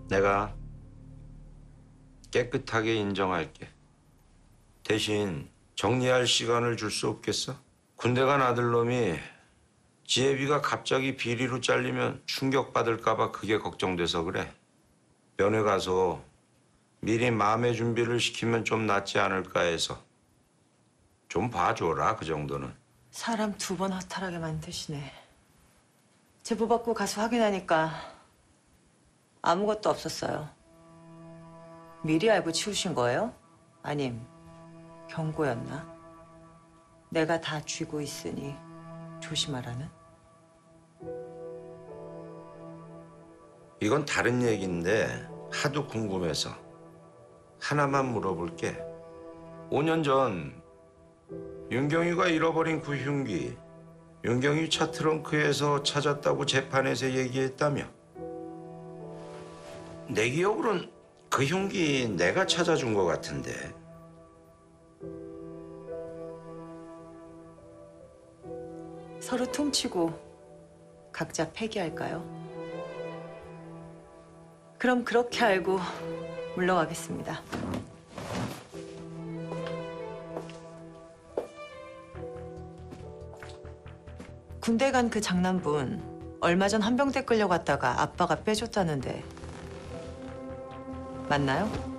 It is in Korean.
내가 깨끗하게 인정할게. 대신 정리할 시간을 줄 수 없겠어? 군대 간 아들놈이 지혜비가 갑자기 비리로 잘리면 충격받을까 봐 그게 걱정돼서 그래. 면회 가서 미리 마음의 준비를 시키면 좀 낫지 않을까 해서. 좀 봐줘라, 그 정도는. 사람 2번 허탈하게 만드시네. 제보 받고 가서 확인하니까 아무것도 없었어요. 미리 알고 치우신 거예요? 아님 경고였나? 내가 다 쥐고 있으니 조심하라는? 이건 다른 얘기인데 하도 궁금해서 하나만 물어볼게. 5년 전 윤경유가 잃어버린 그 흉기, 윤경유 차 트렁크에서 찾았다고 재판에서 얘기했다며? 내 기억으론 그 흉기 내가 찾아준 것 같은데. 서로 퉁치고 각자 폐기할까요? 그럼 그렇게 알고 물러가겠습니다. 군대 간 그 장남분 얼마 전 한병대 끌려갔다가 아빠가 빼줬다는데 맞나요?